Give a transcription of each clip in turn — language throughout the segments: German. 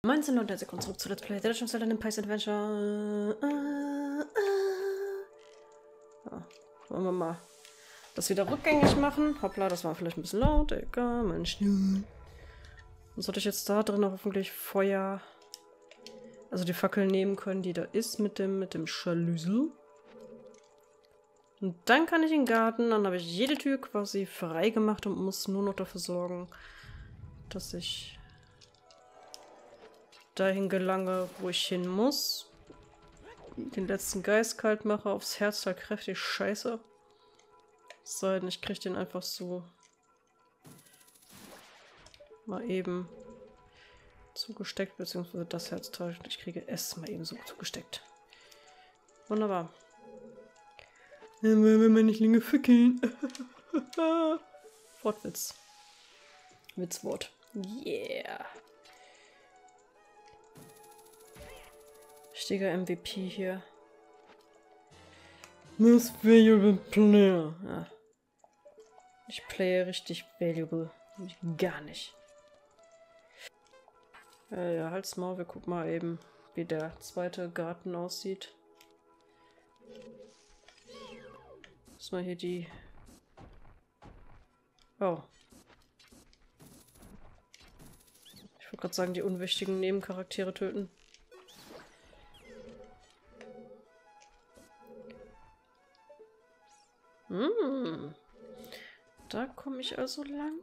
19 Sekunden zurück zu Let's Play The Legend of Zelda Link's Adventure. Ja, wollen wir mal das wieder rückgängig machen. Hoppla, das war vielleicht ein bisschen laut. Egal, Mensch. Dann sollte ich jetzt da drin hoffentlich Feuer, also die Fackel nehmen können, die da ist mit dem Scharlüssel. Und dann kann ich in den Garten, dann habe ich jede Tür quasi frei gemacht und muss nur noch dafür sorgen, dass ich dahin gelange, wo ich hin muss. Den letzten Geist kalt mache, aufs Herz da kräftig scheiße. Es sei denn, ich kriege den einfach so mal eben zugesteckt, beziehungsweise das Herzteil. Ich kriege es mal eben so zugesteckt. Wunderbar. Wenn wir nicht länger fickeln. Wortwitz. Witzwort. Yeah. Richtiger MVP hier. Most valuable player. Ja. Ich playe richtig valuable. Gar nicht. Ja, halt's mal. Wir gucken mal eben, wie der zweite Garten aussieht. Muss mal hier die... Oh. Ich wollte gerade sagen, die unwichtigen Nebencharaktere töten. Da komme ich also lang.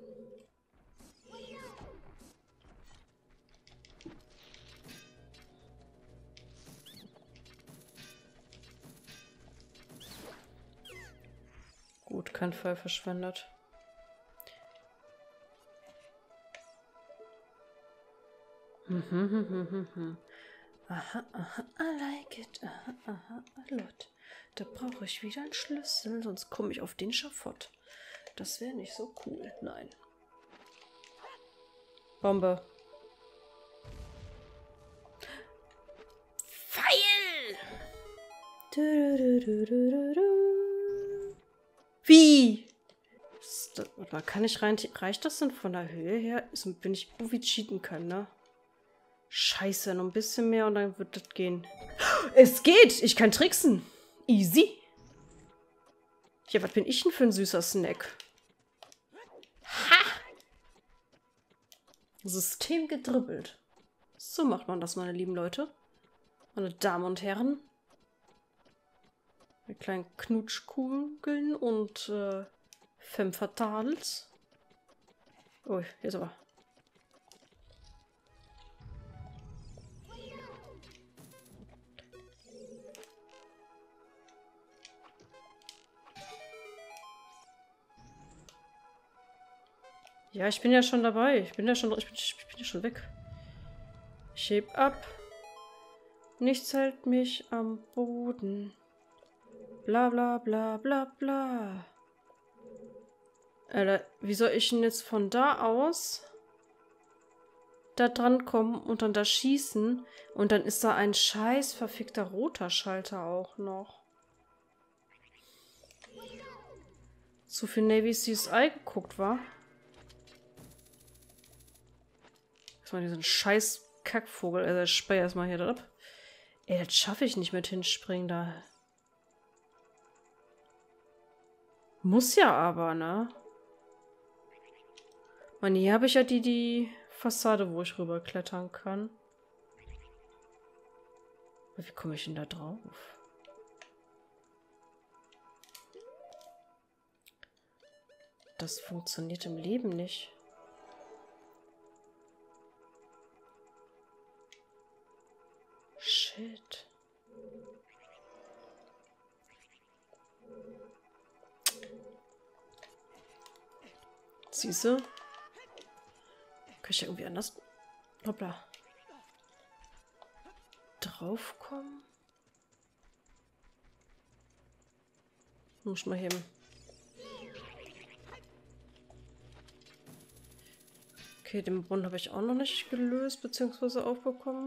Gut, kein Fall verschwendet. Aha, aha, I like it. Aha, aha, a lot. Da brauche ich wieder einen Schlüssel, sonst komme ich auf den Schafott. Das wäre nicht so cool. Nein. Bombe. Pfeil! Wie? Kann ich rein... Reicht das denn von der Höhe her? Wenn ich irgendwie cheaten kann, ne? Scheiße, noch ein bisschen mehr und dann wird das gehen. Es geht! Ich kann tricksen! Easy! Ja, was bin ich denn für ein süßer Snack? Ha! System gedribbelt. So macht man das, meine lieben Leute. Meine Damen und Herren. Mit kleinen Knutschkugeln und Femme Fatales. Oh, hier ist aber. Ja, ich bin ja schon dabei. Ich bin ja schon weg. Ich heb ab. Nichts hält mich am Boden. Bla bla bla bla bla. Alter, wie soll ich denn jetzt von da aus da dran kommen und dann da schießen? Und dann ist da ein scheiß verfickter roter Schalter auch noch. Zu viel Navy CSI geguckt, war. Erstmal diesen scheiß Kackvogel. Also ich speie erstmal hier ab. Ey, das schaffe ich nicht mit hinspringen da. Muss ja aber, ne? Und hier habe ich ja die Fassade, wo ich rüberklettern kann. Aber wie komme ich denn da drauf? Das funktioniert im Leben nicht. Shit. Siehste? Kann ich irgendwie anders... Hoppla. Draufkommen? Muss ich mal heben. Okay, den Brunnen habe ich auch noch nicht gelöst, beziehungsweise aufbekommen.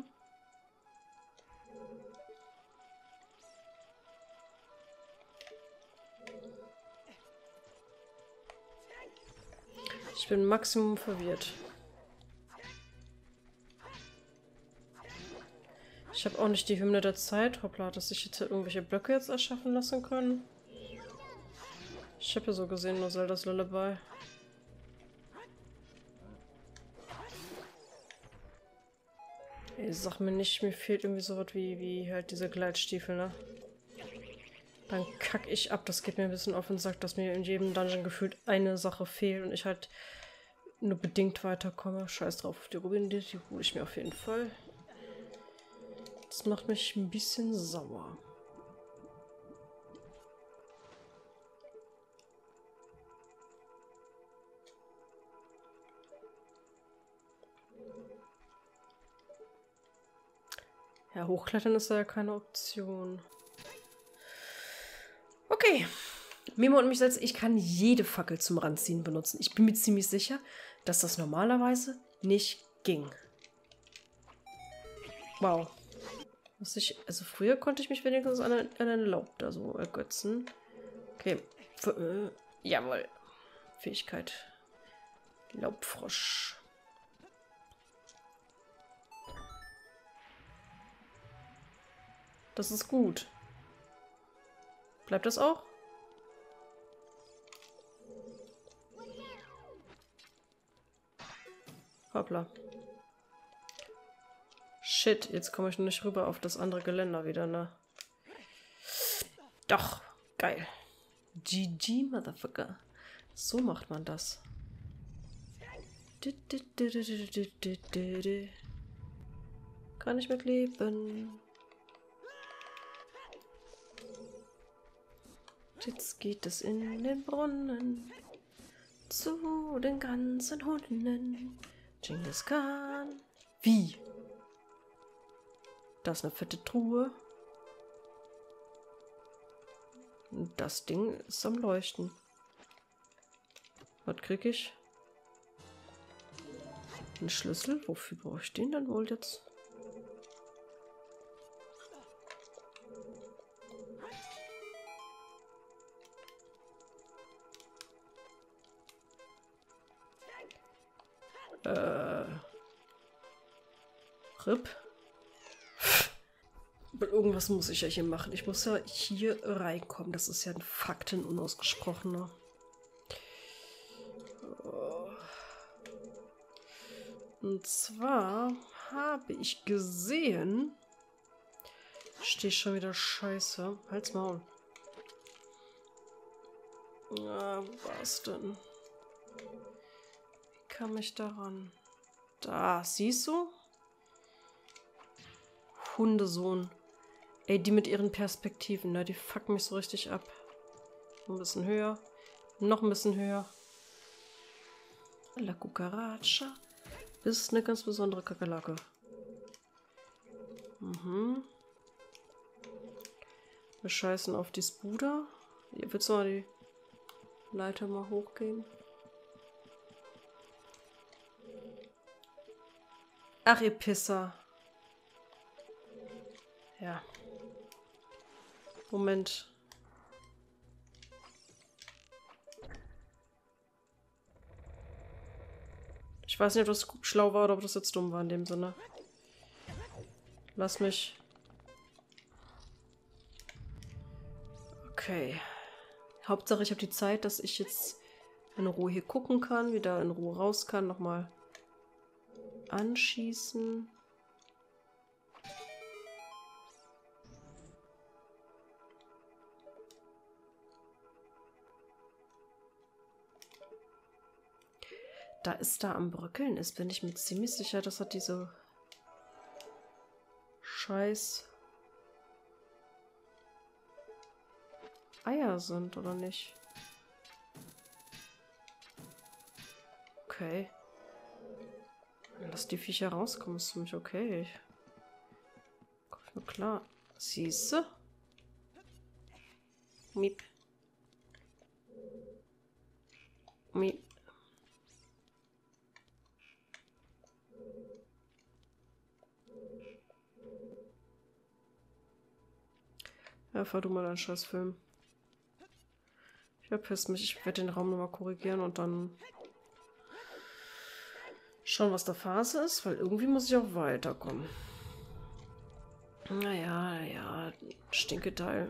Ich bin maximum verwirrt. Ich habe auch nicht die Hymne der Zeit. Hoppla, dass ich jetzt irgendwelche Blöcke jetzt erschaffen lassen können. Ich habe ja so gesehen nur Zeldas Lullaby. Ey, sag mir nicht, mir fehlt irgendwie so was wie halt diese Gleitstiefel, ne? Dann kack ich ab. Das geht mir ein bisschen auf den Sack, dass mir in jedem Dungeon gefühlt eine Sache fehlt und ich halt nur bedingt weiterkomme. Scheiß drauf auf die Rubine, die hole ich mir auf jeden Fall. Das macht mich ein bisschen sauer. Ja, hochklettern ist ja keine Option. Okay. Mimo und mich selbst, ich kann jede Fackel zum Ranziehen benutzen. Ich bin mir ziemlich sicher, dass das normalerweise nicht ging. Wow. Also früher konnte ich mich wenigstens an einen Laub da so ergötzen. Okay. Jawohl. Fähigkeit. Laubfrosch. Das ist gut. Bleibt das auch? Hoppla. Shit, jetzt komme ich nur nicht rüber auf das andere Geländer wieder, ne? Doch, geil. GG, Motherfucker. So macht man das. Kann ich mitleben. Jetzt geht es in den Brunnen zu den ganzen Hunden. Genghis Khan. Wie? Das ist eine fette Truhe. Und das Ding ist am Leuchten. Was krieg ich? Ein Schlüssel? Wofür brauche ich den dann wohl jetzt? RIP. Aber irgendwas muss ich ja hier machen. Ich muss ja hier reinkommen. Das ist ja ein Fakten unausgesprochener. Und zwar habe ich gesehen... Stehe schon wieder scheiße. Halt's Maul. Ja, was denn? Wie kam ich daran? Da, siehst du? Hundesohn. Ey, die mit ihren Perspektiven, ne? Die fucken mich so richtig ab. Ein bisschen höher. Noch ein bisschen höher. La Cucaracha ist eine ganz besondere Kakerlake. Mhm. Wir scheißen auf die Spuder. Hier, willst du mal die Leiter mal hochgehen? Ach, ihr Pisser. Ja. Moment. Ich weiß nicht, ob das schlau war oder ob das jetzt dumm war in dem Sinne. Lass mich. Okay. Hauptsache, ich habe die Zeit, dass ich jetzt in Ruhe hier gucken kann, wieder in Ruhe raus kann, nochmal anschießen. Da ist da am Bröckeln ist, bin ich mir ziemlich sicher, dass hat diese scheiß Eier sind, oder nicht? Okay. Lass die Viecher rauskommen, ist für mich okay. Komm ich mir klar. Siehste? Miep. Miep. Ja, fahr du mal deinen Scheißfilm. Ich verpiss mich. Ich werde den Raum nochmal korrigieren und dann schauen, was da Phase ist, weil irgendwie muss ich auch weiterkommen. Naja, ja, Stinketeil.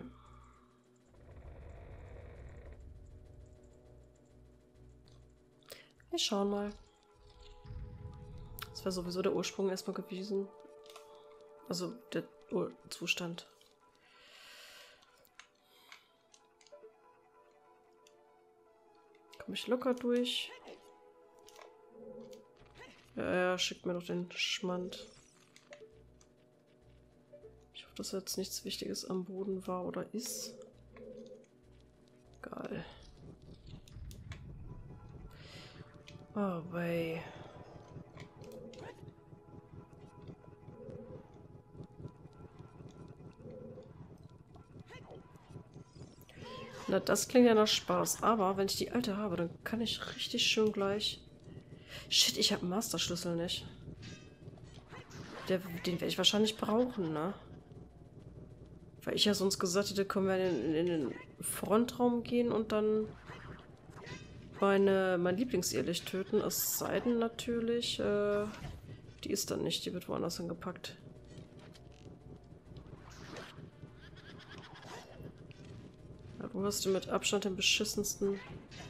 Wir schauen mal. Das wäre sowieso der Ursprung erstmal gewesen. Also der Zustand. Komme ich locker durch. Ja, schickt mir doch den Schmand. Ich hoffe, dass jetzt nichts Wichtiges am Boden war oder ist. Geil. Oh, wei. Na, das klingt ja nach Spaß. Aber wenn ich die alte habe, dann kann ich richtig schön gleich... Shit, ich habe einen Masterschlüssel nicht. Den werde ich wahrscheinlich brauchen, ne? Weil ich ja sonst gesagt hätte, können wir in den Frontraum gehen und dann mein Lieblingsirrlicht töten. Es sei denn natürlich, die ist dann nicht, die wird woanders hingepackt. Ja, wo hast du mit Abstand den beschissensten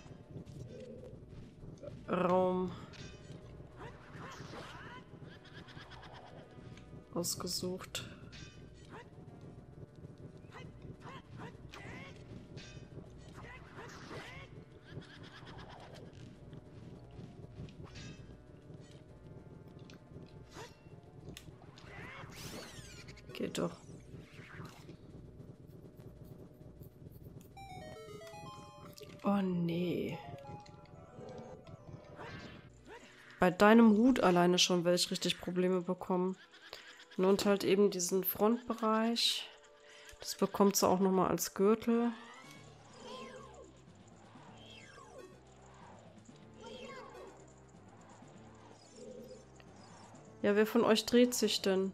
Raum ausgesucht? Geht doch. Oh nee. Bei deinem Hut alleine schon werde ich richtig Probleme bekommen. Und halt eben diesen Frontbereich. Das bekommt sie auch nochmal als Gürtel. Ja, wer von euch dreht sich denn?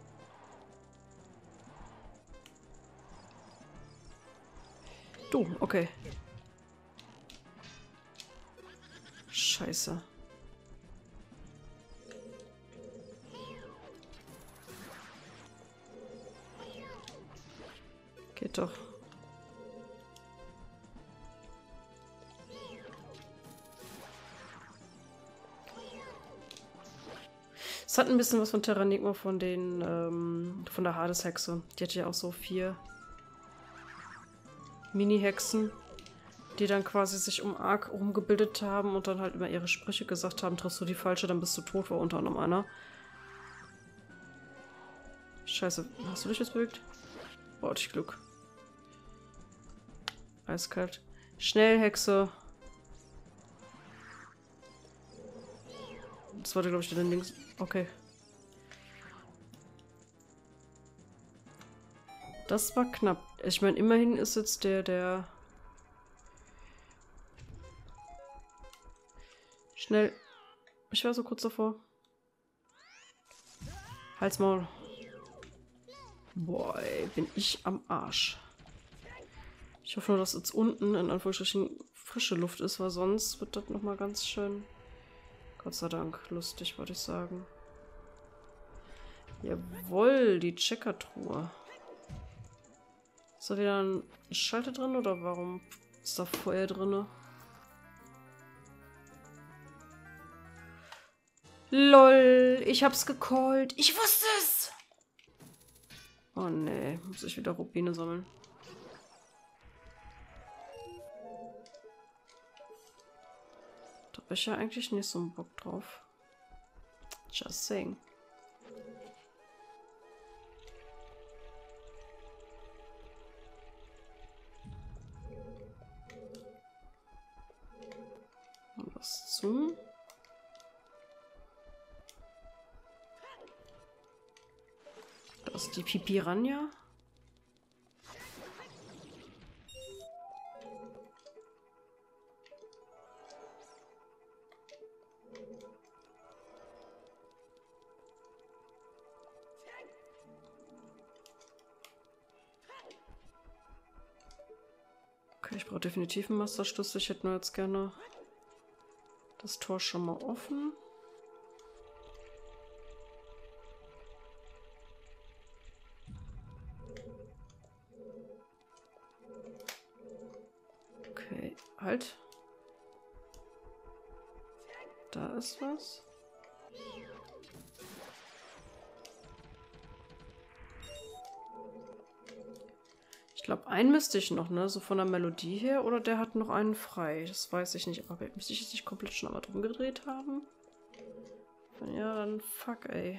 Du, okay. Scheiße. Geht doch. Es hat ein bisschen was von Terranigma von den, von der Hades-Hexe. Die hatte ja auch so 4 Mini-Hexen, die dann quasi sich um Ark rumgebildet haben und dann halt immer ihre Sprüche gesagt haben, triffst du die falsche, dann bist du tot, war unter anderem einer. Scheiße, hast du dich jetzt bewegt? Boah, hatte ich Glück. Eiskalt. Schnell, Hexe. Das war, glaube ich, der links. Okay. Das war knapp. Ich meine, immerhin ist jetzt der... Schnell. Ich war so kurz davor. Halt's Maul. Boah, ey, bin ich am Arsch. Ich hoffe nur, dass jetzt unten in Anführungsstrichen frische Luft ist, weil sonst wird das nochmal ganz schön... Gott sei Dank, lustig, würde ich sagen. Jawohl, die Checkertruhe. Ist da wieder ein Schalter drin oder warum ist da Feuer drin? LOL, ich hab's gecallt. Ich wusste es! Oh nee, muss ich wieder Rubine sammeln. Da hab ich ja eigentlich nicht so einen Bock drauf. Just saying. Und was zu? Das ist die Pipiranha. Okay, ich brauche definitiv einen Masterschlüssel. Ich hätte nur jetzt gerne das Tor schon mal offen. Halt. Da ist was. Ich glaube, einen müsste ich noch, ne? So von der Melodie her. Oder der hat noch einen frei. Das weiß ich nicht. Aber müsste ich jetzt nicht komplett schon einmal drum gedreht haben? Wenn ja, dann fuck, ey.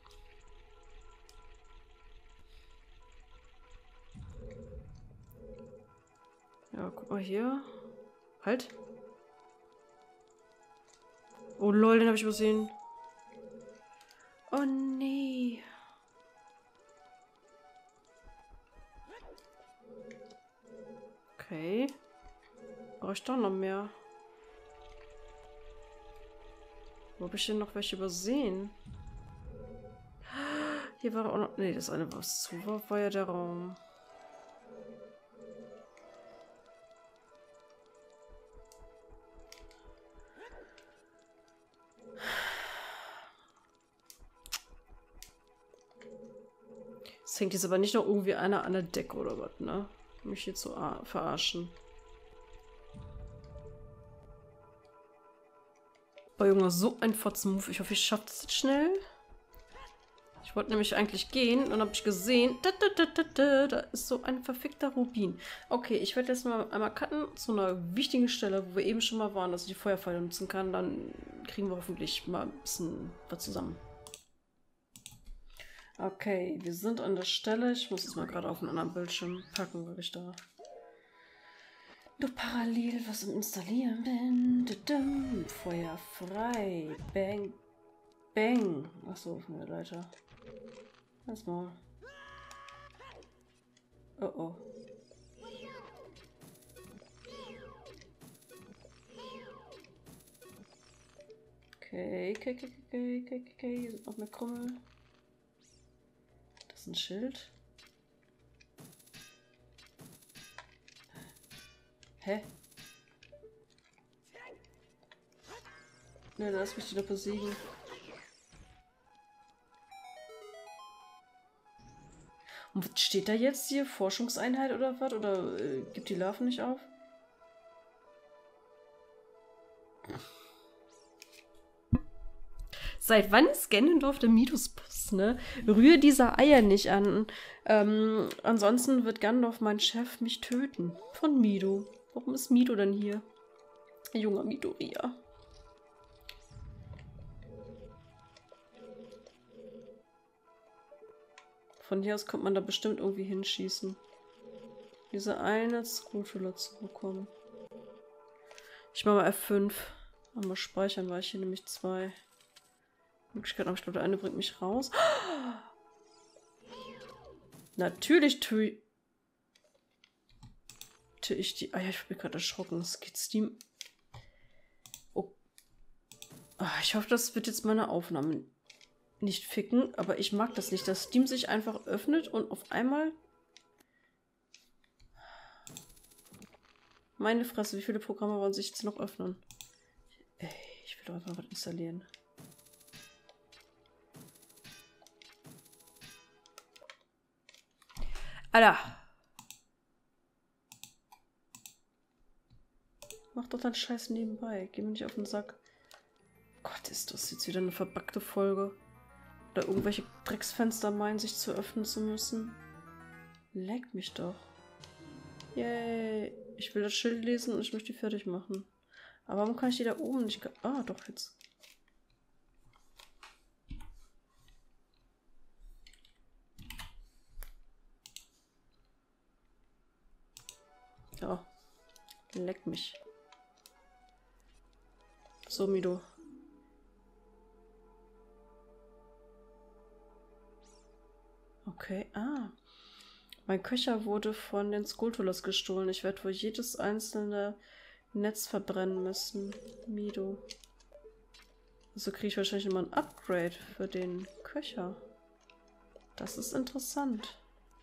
Ja, guck mal hier. Halt. Oh lol, den habe ich übersehen. Oh nee. Okay. Brauche ich doch noch mehr? Wo habe ich denn noch welche übersehen? Hier war auch noch... Nee, das eine, was zu war, war ja der Raum. Es hängt jetzt aber nicht noch irgendwie einer an der Decke oder was, ne? Mich hier zu verarschen. Boah, Junge, so ein Fotzen-Move. Ich hoffe, ich schaffe das jetzt schnell. Ich wollte nämlich eigentlich gehen und dann habe ich gesehen, da ist so ein verfickter Rubin. Okay, ich werde jetzt mal einmal cutten zu einer wichtigen Stelle, wo wir eben schon mal waren, dass ich die Feuerpfeile nutzen kann. Dann kriegen wir hoffentlich mal ein bisschen was zusammen. Okay, wir sind an der Stelle. Ich muss es mal gerade auf einen anderen Bildschirm packen, weil ich da noch parallel was am Installieren bin. Feuer frei. Bang. Bang. Achso, auf der Leiter. Erstmal. Oh oh. Okay. Hier sind noch mehr Krümmel. Das ist ein Schild. Hä? Ne, lass mich die doch besiegen. Und was steht da jetzt hier? Forschungseinheit oder was? Oder gibt die Larven nicht auf? Seit wann ist Ganondorf der Midos-Boss, ne? Rühre diese Eier nicht an. Ansonsten wird Ganondorf, mein Chef, mich töten. Von Mido. Warum ist Mido denn hier? Junger Midoriya. Von hier aus kommt man da bestimmt irgendwie hinschießen. Diese eine Skulltula zu bekommen. Ich mache mal F5. Mal speichern, weil ich hier nämlich 2 Möglichkeiten habe. Ich glaube, der eine bringt mich raus. Natürlich tue ich die... Ah ja, ich bin gerade erschrocken. Das geht Steam... Oh. Ich hoffe, das wird jetzt meine Aufnahme nicht ficken, aber ich mag das nicht, dass Steam sich einfach öffnet und auf einmal... Meine Fresse, wie viele Programme wollen sich jetzt noch öffnen? Ey, ich will doch einfach was installieren. Alter! Mach doch deinen Scheiß nebenbei. Geh mir nicht auf den Sack. Gott, ist das jetzt wieder eine verbackte Folge. Oder irgendwelche Drecksfenster meinen, sich zu öffnen zu müssen. Leck mich doch. Yay. Ich will das Schild lesen und ich möchte die fertig machen. Aber warum kann ich die da oben nicht... Ah, doch, jetzt. Ja. Leck mich. So, Mido. Okay, mein Köcher wurde von den Skulltulas gestohlen. Ich werde wohl jedes einzelne Netz verbrennen müssen. Mido. Also kriege ich wahrscheinlich immer ein Upgrade für den Köcher. Das ist interessant.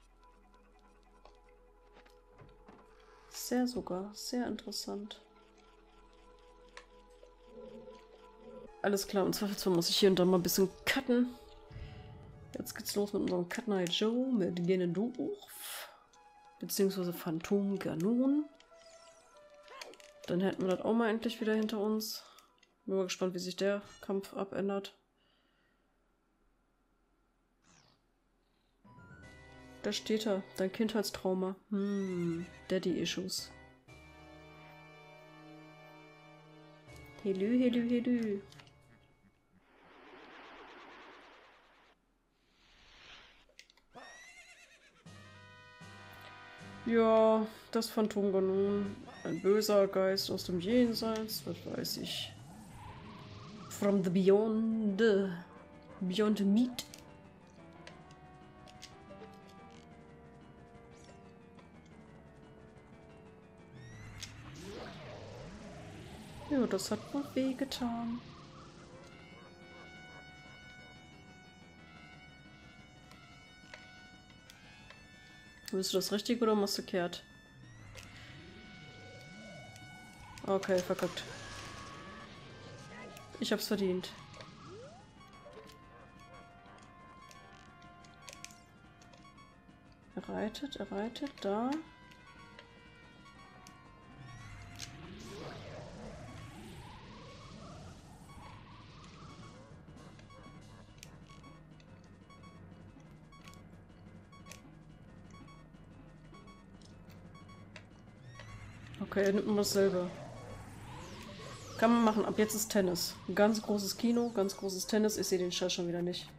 Sehr sogar. Sehr interessant. Alles klar, und zwar muss ich hier und da mal ein bisschen cutten. Jetzt geht's los mit unserem Cut Night Joe mit Ganondorf. Beziehungsweise Phantom Ganon. Dann hätten wir das auch mal endlich wieder hinter uns. Bin mal gespannt, wie sich der Kampf abändert. Da steht er. Dein Kindheitstrauma. Daddy-Issues. Hello, hello, hello. Ja, das Phantomganon. Ein böser Geist aus dem Jenseits. Was weiß ich. From the beyond. Beyond meat. Ja, das hat wohl wehgetan. Willst du das richtig oder machst du kehrt? Okay, verkackt. Ich hab's verdient. Er reitet, da. Okay, nimmt man dasselbe. Kann man machen. Ab jetzt ist Tennis. Ein ganz großes Kino, ganz großes Tennis. Ich sehe den Scheiß schon wieder nicht.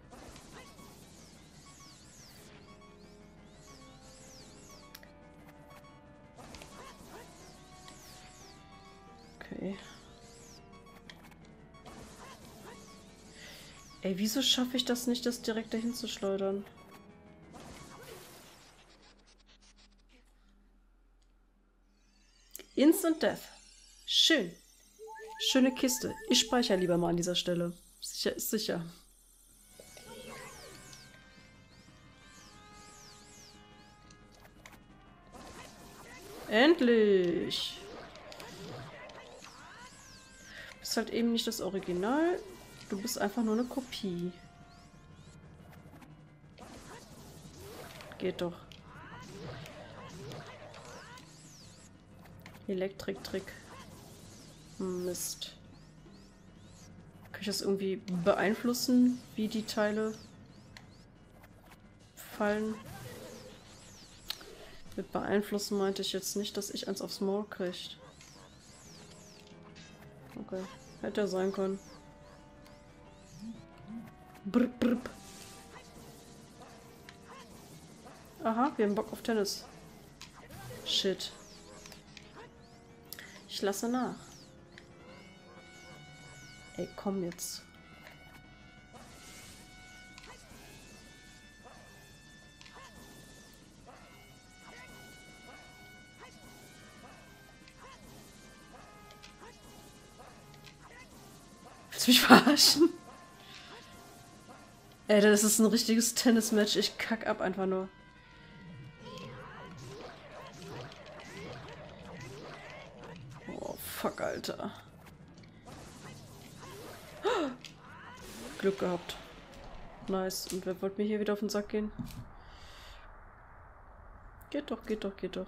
Okay. Ey, wieso schaffe ich das nicht, das direkt dahin zu schleudern? Instant Death. Schön. Schöne Kiste. Ich speichere lieber mal an dieser Stelle. Sicher ist sicher. Endlich! Du bist halt eben nicht das Original. Du bist einfach nur eine Kopie. Geht doch. Elektrik-Trick. Mist. Kann ich das irgendwie beeinflussen, wie die Teile fallen? Mit beeinflussen meinte ich jetzt nicht, dass ich eins aufs Maul kriege. Okay. Hätte ja sein können. Brr, brr. Aha, wir haben Bock auf Tennis. Shit. Ich lasse nach. Ey, komm jetzt. Willst du mich verarschen? Ey, das ist ein richtiges Tennismatch. Ich kack ab einfach nur. Oh, fuck, Alter. Glück gehabt. Nice. Und wer wollte mir hier wieder auf den Sack gehen? Geht doch, geht doch, geht doch.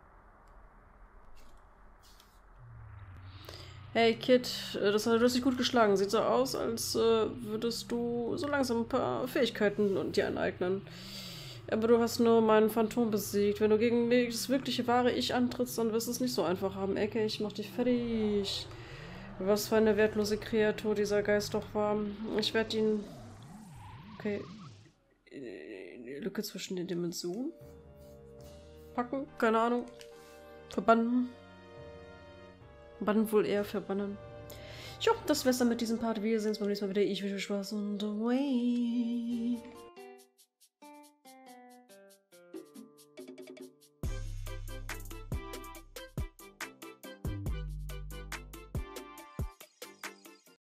Hey Kid, du hast dich gut geschlagen. Sieht so aus, als würdest du so langsam ein paar Fähigkeiten dir aneignen. Aber du hast nur meinen Phantom besiegt. Wenn du gegen das wirkliche wahre Ich antrittst, dann wirst du es nicht so einfach haben. Ecke, ich mach dich fertig. Was für eine wertlose Kreatur dieser Geist doch war. Ich werde ihn... Okay. Lücke zwischen den Dimensionen. Packen? Keine Ahnung. Verbannen. Bannen wohl eher verbannen. Jo, das wär's dann mit diesem Part. Wir sehen uns beim nächsten Mal wieder. Ich wünsche euch Spaß und away.